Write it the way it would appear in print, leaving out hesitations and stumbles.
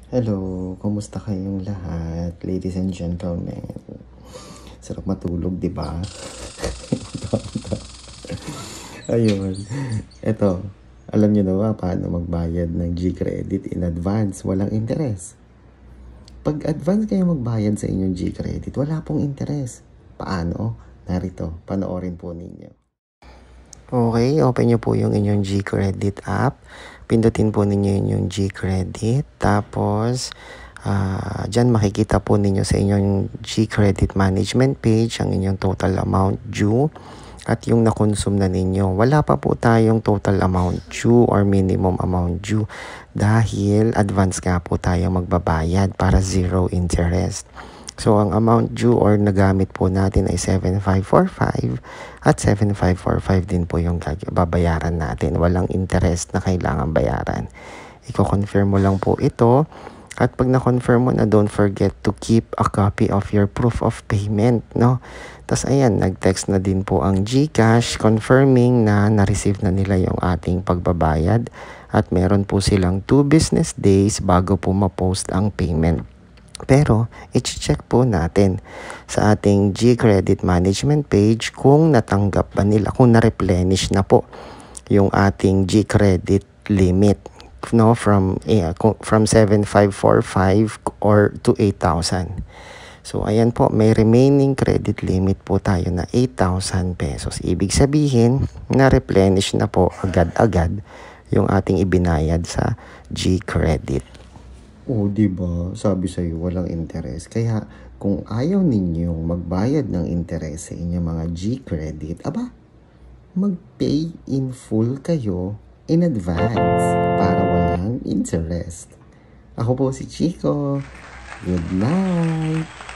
Hello, kumusta kayong lahat, ladies and gentlemen? Sarap matulog, di ba? Ayun. Ito, alam niyo na ba paano magbayad ng G-Credit in advance? Walang interes. Pag advance kayo magbayad sa inyong G-Credit, wala pong interes. Paano? Narito, panoorin po ninyo. Okay, open nyo po yung inyong G-Credit app. Pindutin po ninyo yung G-Credit. Tapos, dyan makikita po ninyo sa inyong G-Credit management page ang inyong total amount due at yung na-consume na ninyo. Wala pa po tayong total amount due or minimum amount due dahil advance nga po tayo magbabayad para zero interest. So, ang amount due or nagamit po natin ay 7,545 at 7,545 din po yung babayaran natin. Walang interest na kailangan bayaran. Iko-confirm mo lang po ito. At pag na-confirm mo na, don't forget to keep a copy of your proof of payment, no? Tapos ayan, nag-text na din po ang GCash confirming na na-receive na nila yung ating pagbabayad. At meron po silang 2 business days bago po ma-post ang payment. Pero, i-check po natin sa ating G-Credit Management page kung natanggap ba nila, kung na-replenish na po yung ating G-Credit limit, no, from 7,545 or to 8,000. So, ayan po, may remaining credit limit po tayo na 8,000 pesos. Ibig sabihin, na-replenish na po agad-agad yung ating ibinayad sa G-Credit. O, diba? Sabi sa'yo, walang interes. Kaya, kung ayaw ninyong magbayad ng interes sa inyong mga G-Credit, mag-pay in full kayo in advance para walang interest. Ako po si Chico. Good night!